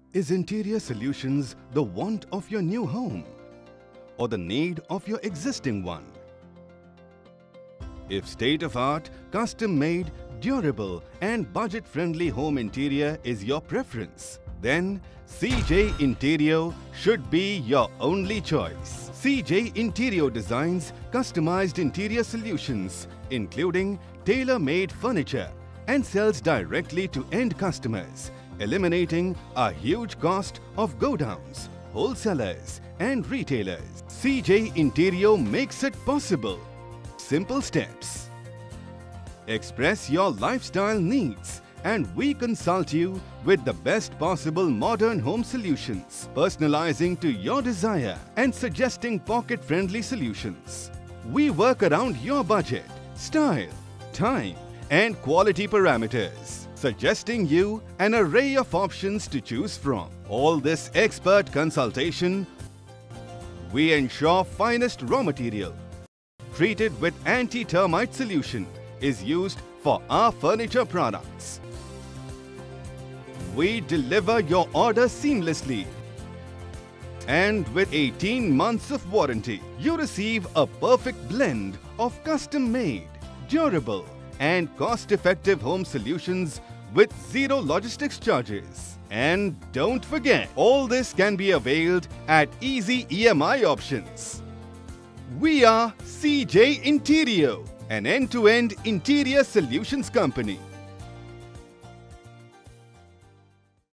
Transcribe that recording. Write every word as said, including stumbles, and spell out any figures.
Is Interior Solutions the want of your new home or the need of your existing one? If state-of-art, custom-made, durable and budget-friendly home interior is your preference, then C J Interior should be your only choice. C J Interior designs customized interior solutions, including tailor-made furniture, and sells directly to end customers, eliminating a huge cost of godowns, wholesalers and retailers. C J Interior makes it possible. Simple steps. Express your lifestyle needs and we consult you with the best possible modern home solutions, personalizing to your desire and suggesting pocket-friendly solutions. We work around your budget, style, time and quality parameters, suggesting you an array of options to choose from. All this expert consultation, we ensure finest raw material, treated with anti-termite solution, is used for our furniture products. We deliver your order seamlessly. And with eighteen months of warranty, you receive a perfect blend of custom-made, durable and cost-effective home solutions with zero logistics charges. And don't forget, all this can be availed at easy E M I options. We are C J Interior, an end-to-end interior solutions company.